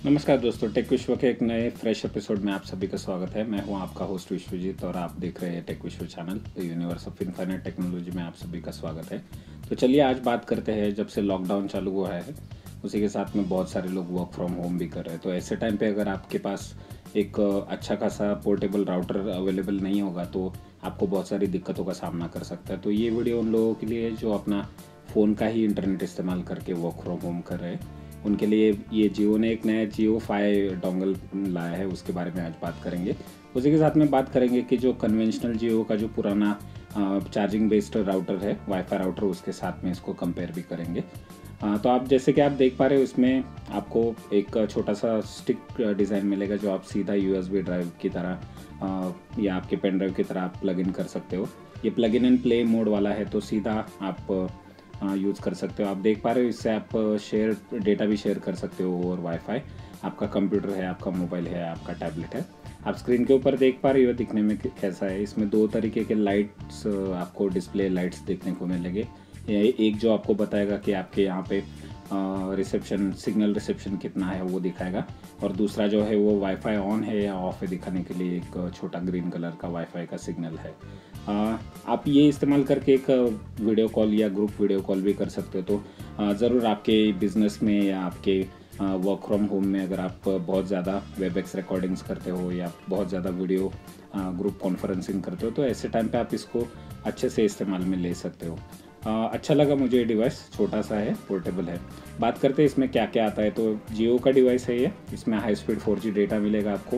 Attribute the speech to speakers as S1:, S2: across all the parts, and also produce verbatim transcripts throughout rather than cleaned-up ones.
S1: नमस्कार दोस्तों, टेक विश्व के एक नए फ्रेश एपिसोड में आप सभी का स्वागत है। मैं हूं आपका होस्ट विश्वजीत और आप देख रहे हैं tech Vishwa channel, the universe of infinite technology में आप सभी का स्वागत है। तो चलिए आज बात करते हैं, जब से लॉकडाउन चालू हुआ है उसी के साथ में बहुत सारे लोग वर्क फ्रॉम होम भी कर रहे हैं। तो ऐसे टाइम पे अगर आपके पास एक अच्छा खासा पोर्टेबल राउटर अवेलेबल नहीं होगा तो आपको बहुत सारी दिक्कतों का सामना कर सकता है। तो ये वीडियो उन लोगों के लिए जो अपना फ़ोन का ही इंटरनेट इस्तेमाल करके वर्क फ्रॉम होम कर रहे हैं, उनके लिए ये जियो ने एक नया जियो फाई डोंगल लाया है, उसके बारे में आज बात करेंगे। उसी के साथ में बात करेंगे कि जो कन्वेंशनल जियो का जो पुराना चार्जिंग बेस्ड राउटर है, वाईफाई राउटर, उसके साथ में इसको कंपेयर भी करेंगे। आ, तो आप जैसे कि आप देख पा रहे हो, इसमें आपको एक छोटा सा स्टिक डिज़ाइन मिलेगा जो आप सीधा यूएसबी ड्राइव की तरह आ, या आपके पेन ड्राइव की तरह आप प्लग इन कर सकते हो। ये plug in and play mode वाला है, तो सीधा आप यूज़ कर सकते हो। आप देख पा रहे हो, इससे आप शेयर डेटा भी शेयर कर सकते हो और वाईफाई। आपका कंप्यूटर है, आपका मोबाइल है, आपका टैबलेट है। आप स्क्रीन के ऊपर देख पा रहे हो दिखने में कैसा है। इसमें दो तरीके के लाइट्स आपको डिस्प्ले लाइट्स देखने को मिलेंगे। एक जो आपको बताएगा कि आपके यहाँ पे रिसेप्शन सिग्नल रिसेप्शन कितना है वो दिखाएगा, और दूसरा जो है वो वाईफाई ऑन है या ऑफ है दिखाने के लिए एक छोटा ग्रीन कलर का वाईफाई का सिग्नल है। आ, आप ये इस्तेमाल करके एक वीडियो कॉल या ग्रुप वीडियो कॉल भी कर सकते हो। तो ज़रूर आपके बिजनेस में या आपके वर्क फ्रॉम होम में अगर आप बहुत ज़्यादा वेबएक्स रिकॉर्डिंग्स करते हो या बहुत ज़्यादा वीडियो ग्रुप कॉन्फ्रेंसिंग करते हो, तो ऐसे टाइम पे आप इसको अच्छे से इस्तेमाल में ले सकते हो। आ, अच्छा लगा मुझे ये डिवाइस, छोटा सा है, पोर्टेबल है। बात करते हैं इसमें क्या क्या आता है। तो जियो का डिवाइस है ये। इसमें high speed four G data मिलेगा आपको।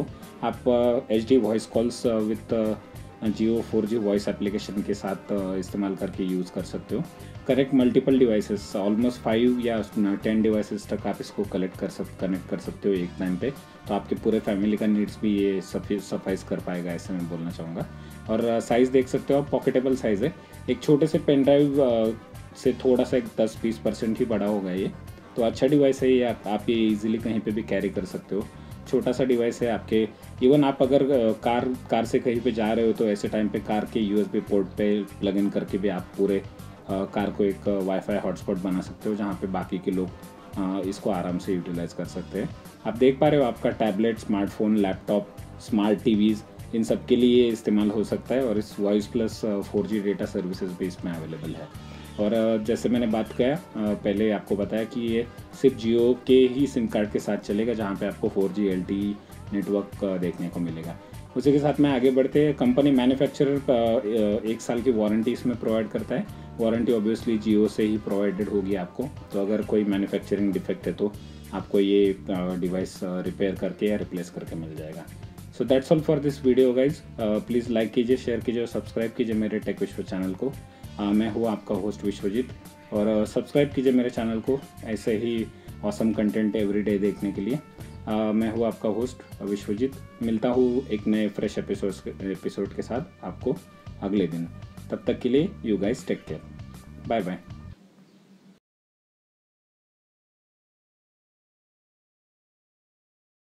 S1: आप H D voice calls with Jio four G voice application के साथ इस्तेमाल करके यूज़ कर सकते हो। Connect multiple devices, almost five या टेन डिवाइसेस तक आप इसको कलेक्ट कर सक कनेक्ट कर सकते हो एक टाइम पे। तो आपके पूरे फैमिली का नीड्स भी ये सफाइज कर पाएगा, ऐसे मैं बोलना चाहूँगा। और साइज़ देख सकते हो आप, पॉकेटेबल साइज़ है। एक छोटे से पेन ड्राइव से थोड़ा सा एक दस बीस परसेंट ही बड़ा होगा ये। तो अच्छा डिवाइस है ये। आप ये इजीली कहीं पे भी कैरी कर सकते हो। छोटा सा डिवाइस है आपके। इवन आप अगर कार कार से कहीं पे जा रहे हो तो ऐसे टाइम पे कार के यूएसबी पोर्ट पे प्लग इन करके भी आप पूरे कार को एक वाईफाई हॉटस्पॉट बना सकते हो, जहाँ पे बाकी के लोग इसको आराम से यूटिलाइज कर सकते हैं। आप देख पा रहे हो, आपका tablet, smartphone, laptop, smart TVs, इन सब के लिए इस्तेमाल हो सकता है। और इस voice plus four G data services भी इसमें अवेलेबल है। और जैसे मैंने बात किया पहले, आपको बताया कि ये सिर्फ जियो के ही सिम कार्ड के साथ चलेगा, जहाँ पे आपको four G L T E network देखने को मिलेगा। उसी के साथ में आगे बढ़ते हैं। कंपनी मैन्युफैक्चरर एक साल की वारंटी इसमें प्रोवाइड करता है। वारंटी ऑब्वियसली जियो से ही प्रोवाइडेड होगी आपको। तो अगर कोई मैन्युफैक्चरिंग डिफेक्ट है तो आपको ये डिवाइस रिपेयर करके या रिप्लेस करके मिल जाएगा। So that's all for this video guys. Please like कीजिए, शेयर कीजिए और सब्सक्राइब कीजिए मेरे टेक विश्व चैनल को। uh, मैं हूँ आपका होस्ट विश्वजीत, और सब्सक्राइब uh, कीजिए मेरे चैनल को ऐसे ही ऑसम कंटेंट एवरीडे देखने के लिए। uh, मैं हूँ आपका होस्ट विश्वजीत। मिलता हूँ एक नए फ्रेश एपिसोड एपिसोड के साथ आपको अगले दिन। तब तक के लिए you guys take care, bye bye.